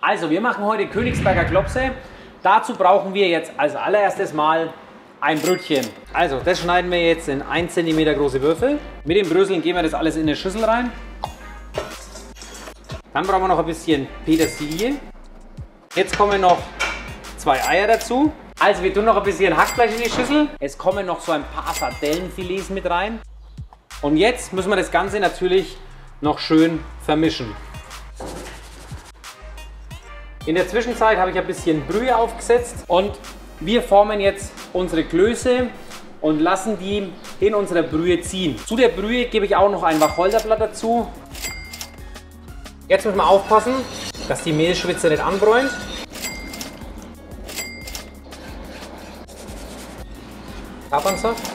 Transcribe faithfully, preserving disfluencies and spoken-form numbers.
Also wir machen heute Königsberger Klopse. Dazu brauchen wir jetzt als allererstes mal ein Brötchen. Also das schneiden wir jetzt in ein Zentimeter große Würfel. Mit den Bröseln geben wir das alles in eine Schüssel rein. Dann brauchen wir noch ein bisschen Petersilie. Jetzt kommen noch zwei Eier dazu. Also wir tun noch ein bisschen Hackfleisch in die Schüssel. Es kommen noch so ein paar Sardellenfilets mit rein. Und jetzt müssen wir das Ganze natürlich noch schön vermischen. In der Zwischenzeit habe ich ein bisschen Brühe aufgesetzt und wir formen jetzt unsere Klöße und lassen die in unserer Brühe ziehen. Zu der Brühe gebe ich auch noch ein Wacholderblatt dazu. Jetzt müssen wir aufpassen, dass die Mehlschwitze nicht anbräunt. Kapernsaft.